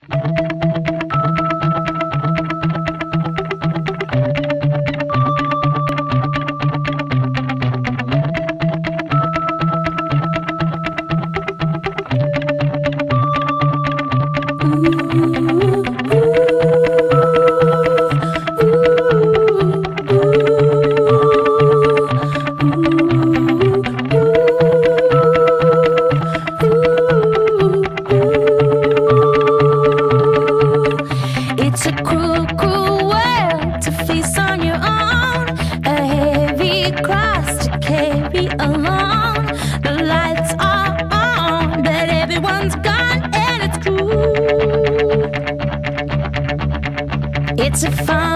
It's a cruel, cruel world to face on your own, a heavy cross to carry along. The lights are on, but everyone's gone, and it's cruel. It's a fun